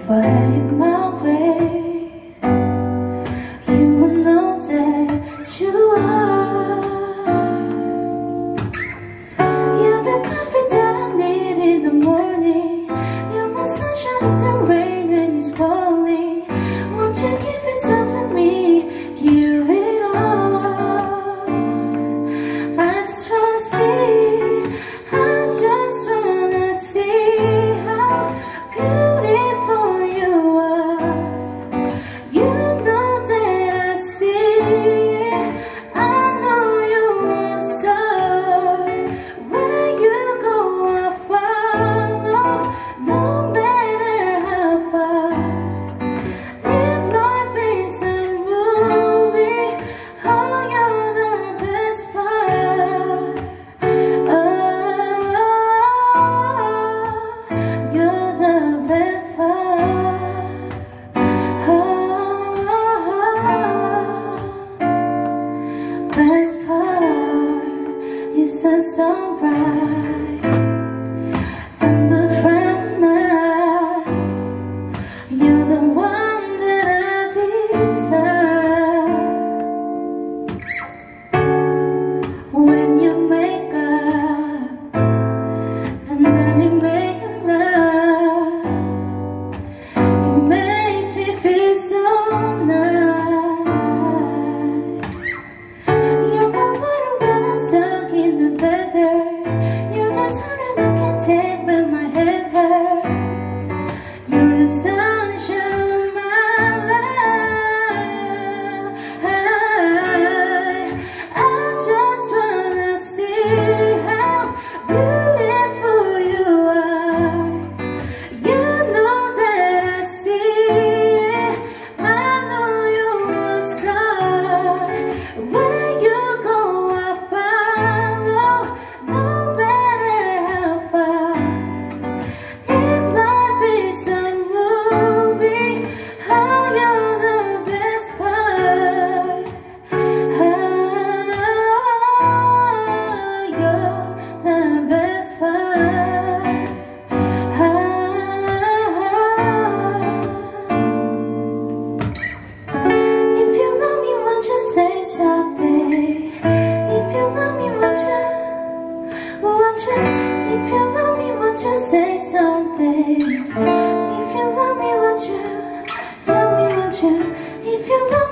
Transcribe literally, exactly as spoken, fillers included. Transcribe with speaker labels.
Speaker 1: If I had it my way, you would know that you are. You're the coffee that I need in the morning. You're my sunshine in the rain when it's falling. Won't you give it some to me? Give it all. I just wanna see, I just wanna see how beautiful you are. You know that I see it. I know you are so. Where you go I follow, no matter how far. If life is a movie, oh, you're the best part. Oh, you're the best part. Oh, best part. You said so bright, and those from night. You're the one that I desire. When you make up and then you make love, it makes me feel so nice. You're my water when I'm stuck in the desert. You're the tunnel I can take when my head hurts. You're the sunshine of my life. I just wanna see how beautiful you are. You know that I see it. I know you are so. Where you go I follow, no matter how far. If life is a movie, oh, you're the best part. Oh, you're the best part. Oh, if you love me, won't you say something? If you love me, won't you? Won't you? If you love me, won't you say something? If you love me, won't you? Love me, won't you? If you love